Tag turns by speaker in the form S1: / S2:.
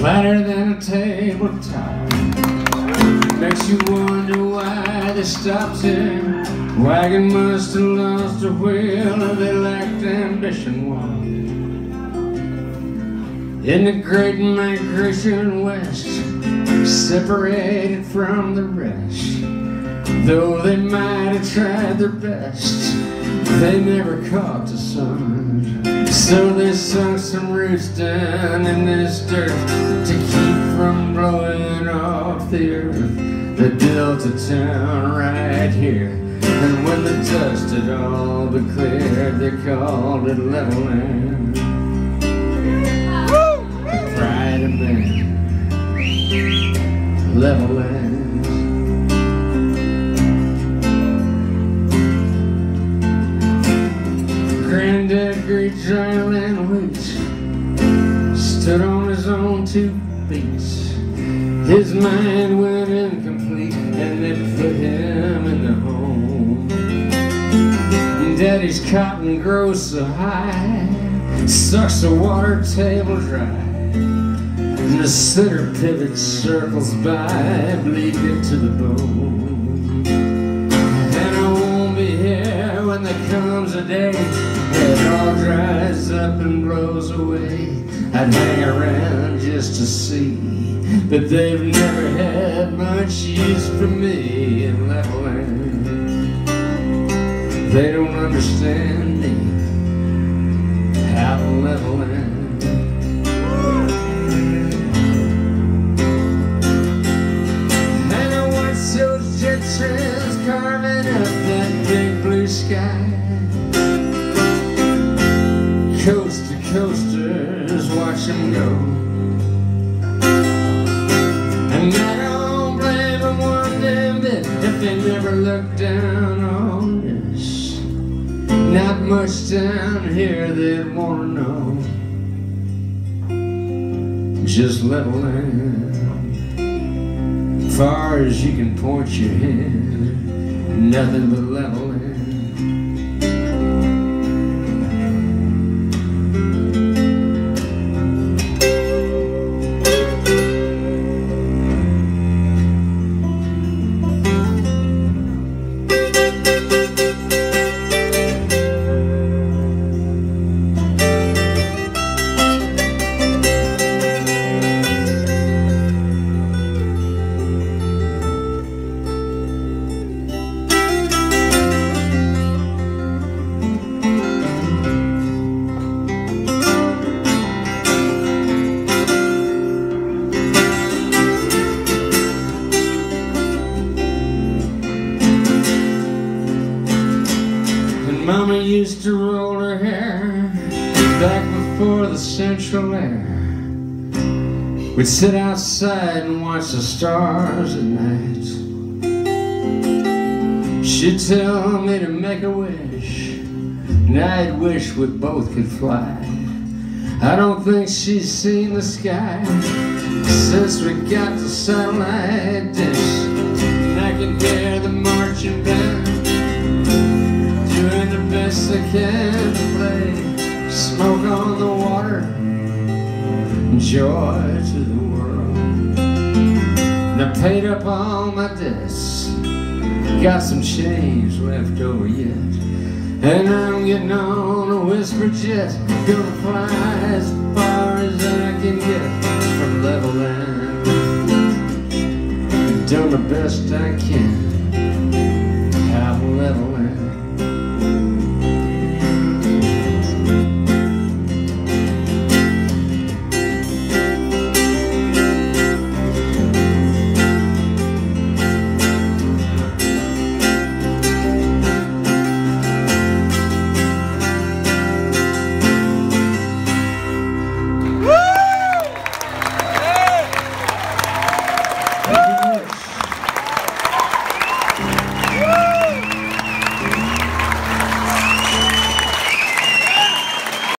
S1: flatter than a tabletop. Makes you wonder why they stopped here. Wagon must have lost a wheel, or they lacked ambition. One in the great migration west, separated from the rest. Though they might have tried their best, they never caught the sun. So they sunk some roots down in this dirt to keep from blowing off the earth. They built a town right here, and when the dust had all been cleared, they called it Level Land. The pride of man, Level Land. Granddad, great giant land wheat, stood on his own 2 feet. His mind went incomplete, and they put him in the home. Daddy's cotton grows so high, sucks the water table dry, and the center pivot circles by, bleeding to the bone. And I won't be here when there comes a day it all dries up and blows away. I'd hang around just to see, but they've never had much use for me in Level Land. They don't understand me out in Level Land. And I watch those jet trails carving up that big blue sky. Coast to coasters, watch them go. And I don't blame them one damn bit if they never look down on this. Not much down here they'd want to know. Just Level Land, far as you can point your hand, nothing but Level Land. Mama used to roll her hair back before the central air. We'd sit outside and watch the stars at night. She'd tell me to make a wish, and I'd wish we both could fly. I don't think she's seen the sky since we got the satellite dish. And I can hear the marching band doing the best they can to play smoke on the water, joy to the world. And I paid up all my debts, got some change left over yet, and I'm getting on a whisper jet, gonna fly as far as I can get from Level Land. Done the best I can